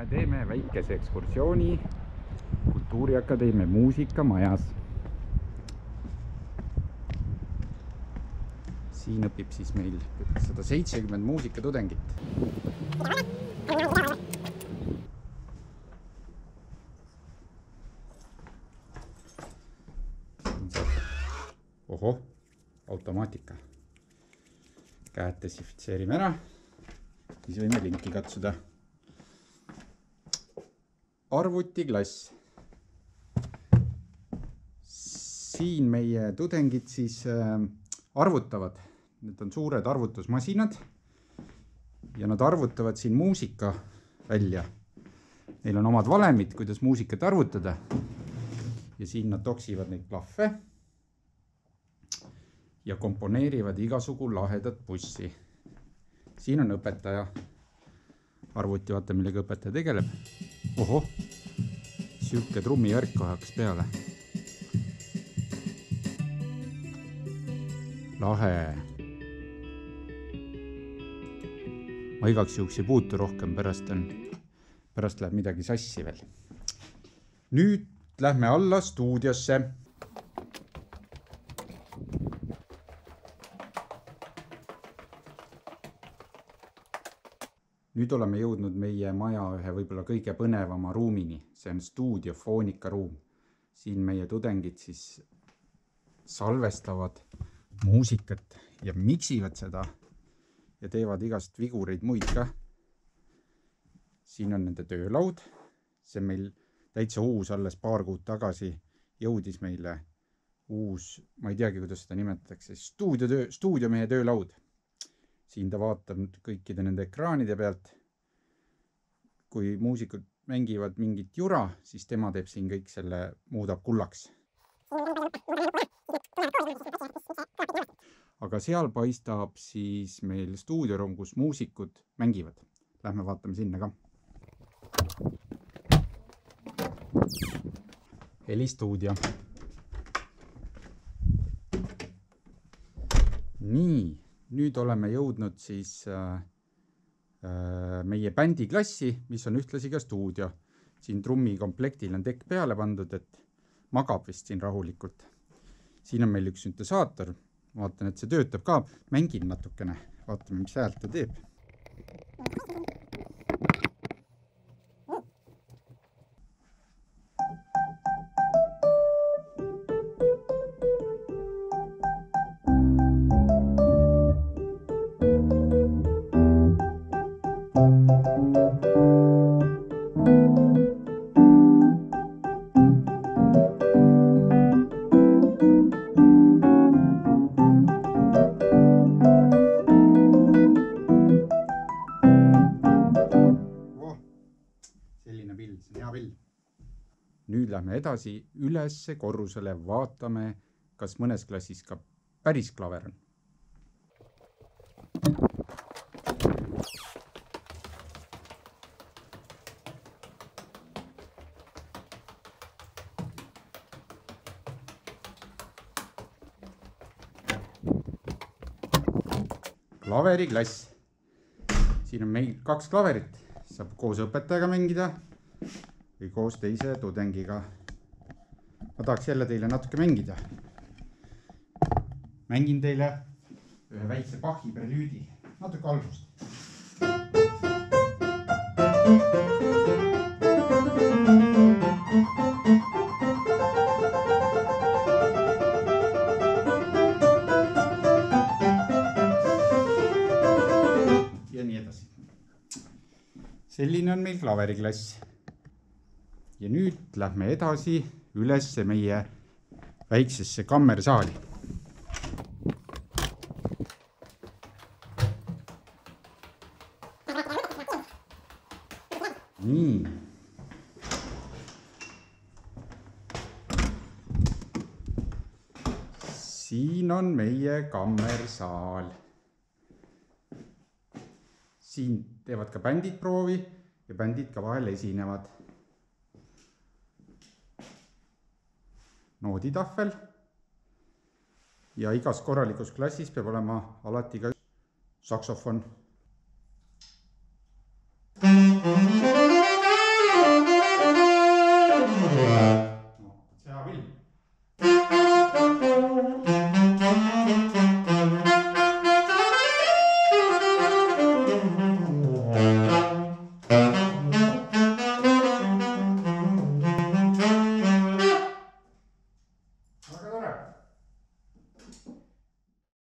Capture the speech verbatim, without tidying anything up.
me teeme väikese ekskursiooni Kultuuriakadeemia muusikamajas. Siin õpib siis meil sada seitsekümmend muusikatudengit. Oho, automaatika. Käed desinfitseerime ära. Siis võime linki katsuda. Arvutiklass. Siin meie tudengid siis arvutavad. Need on suured arvutusmasinad ja nad arvutavad siin muusika välja. Neil on omad valemid, kuidas muusikat arvutada ja siin nad toksivad neid klahve ja komponeerivad igasugu lahedat bussi. Siin on õpetaja. Arvuti, vaata, millega õpetaja tegeleb. Oho, siuke trummivärk hakkas peale. Lahe. Ma igaks juhuks ei puutu rohkem, pärast on, pärast läheb midagi sassi veel. Nüüd lähme alla stuudiosse. Nüüd oleme jõudnud meie maja ühe võib-olla kõige põnevama ruumini. See on stuudiofoonika ruum. Siin meie tudengid siis salvestavad muusikat ja miksivad seda ja teevad igast vigureid muid ka. Siin on nende töölaud. See on meil täitsa uus, alles paar kuud tagasi jõudis meile uus, ma ei teagi, kuidas seda nimetatakse, stuudio, stuudiomehe töölaud. Siin ta vaatab kõikide nende ekraanide pealt. Kui muusikud mängivad mingit jura, siis tema teeb siin kõik selle, muudab kullaks. Aga seal paistab siis meil stuudioruum, kus muusikud mängivad. Lähme vaatame sinna ka. Helistuudio. Nii. Nüüd oleme jõudnud siis äh, meie bändiklassi, mis on ühtlasi ka stuudio. Siin trummikomplektil on tekk peale pandud, et magab vist siin rahulikult. Siin on meil üks süntesaator. Vaatan, et see töötab ka. Mängin natukene. Vaatame, mis häält ta teeb. Nüüd lähme edasi ülesse korrusele, vaatame, kas mõnes klassis ka päris klaver on. Klaveriklass. Siin on meil kaks klaverit. Saab koos õpetajaga mängida või koos teise tudengiga. Ma tahaks jälle teile natuke mängida. Mängin teile ühe väikse Bachi prelüüdi. Natuke algust. Ja nii edasi. Selline on meil klaveriklass. Ja nüüd lähme edasi ülesse meie väiksesse kammersaali. Nii. Siin on meie kammersaal. Siin teevad ka bändid proovi ja bändid ka vahel esinevad. Nooditahvel ja igas korralikus klassis peab olema alati ka saksofon.